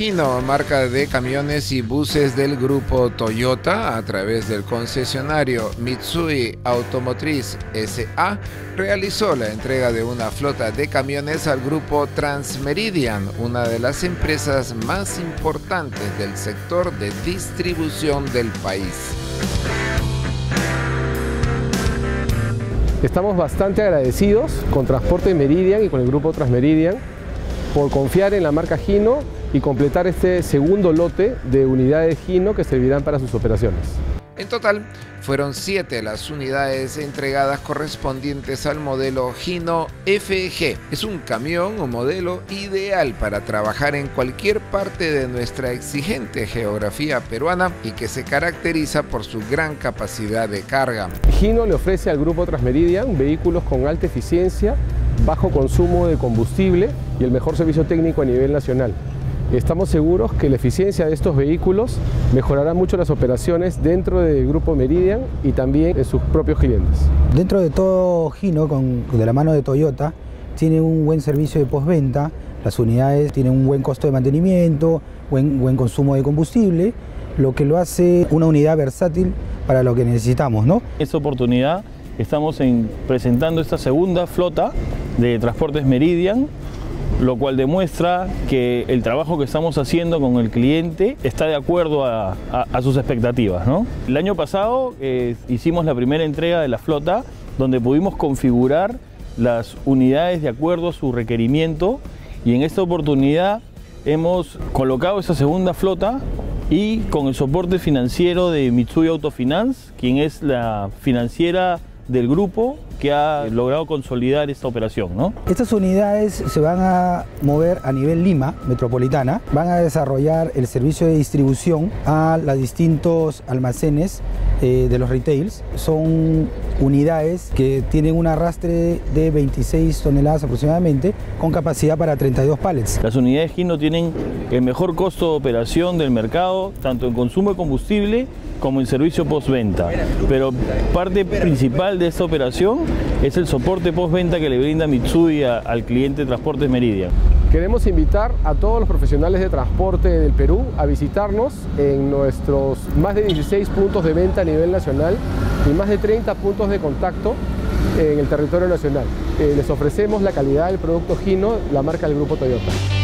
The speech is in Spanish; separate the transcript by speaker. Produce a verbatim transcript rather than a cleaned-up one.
Speaker 1: Hino, marca de camiones y buses del grupo Toyota, a través del concesionario Mitsui Automotriz S A, realizó la entrega de una flota de camiones al grupo Transmeridian, una de las empresas más importantes del sector de distribución del país.
Speaker 2: Estamos bastante agradecidos con Transporte Meridian y con el grupo Transmeridian por confiar en la marca Hino y completar este segundo lote de unidades Hino que servirán para sus operaciones.
Speaker 1: En total, fueron siete las unidades entregadas correspondientes al modelo Hino F G. Es un camión o modelo ideal para trabajar en cualquier parte de nuestra exigente geografía peruana y que se caracteriza por su gran capacidad de carga.
Speaker 2: Hino le ofrece al grupo Transmeridian vehículos con alta eficiencia, bajo consumo de combustible y el mejor servicio técnico a nivel nacional. Estamos seguros que la eficiencia de estos vehículos mejorará mucho las operaciones dentro del grupo Meridian y también en sus propios clientes.
Speaker 3: Dentro de todo, Hino, con, de la mano de Toyota, tiene un buen servicio de postventa, las unidades tienen un buen costo de mantenimiento, buen, buen consumo de combustible, lo que lo hace una unidad versátil para lo que necesitamos, ¿no?
Speaker 4: En esta oportunidad estamos en, presentando esta segunda flota de Transportes Meridian, lo cual demuestra que el trabajo que estamos haciendo con el cliente está de acuerdo a, a, a sus expectativas, ¿no? El año pasado eh, hicimos la primera entrega de la flota, donde pudimos configurar las unidades de acuerdo a su requerimiento, y en esta oportunidad hemos colocado esa segunda flota y con el soporte financiero de Mitsui Autofinance, quien es la financiera del grupo que ha logrado consolidar esta operación, ¿no?
Speaker 3: Estas unidades se van a mover a nivel Lima metropolitana, van a desarrollar el servicio de distribución a los distintos almacenes eh, de los retails. Son unidades que tienen un arrastre de veintiséis toneladas aproximadamente, con capacidad para treinta y dos pallets.
Speaker 4: Las unidades Hino tienen el mejor costo de operación del mercado, tanto en consumo de combustible como en servicio postventa, pero parte principal de esta operación es el soporte postventa que le brinda Mitsui a, al cliente Transportes Meridian.
Speaker 2: Queremos invitar a todos los profesionales de transporte del Perú a visitarnos en nuestros más de dieciséis puntos de venta a nivel nacional y más de treinta puntos de contacto en el territorio nacional. Eh, les ofrecemos la calidad del producto Hino, la marca del grupo Toyota.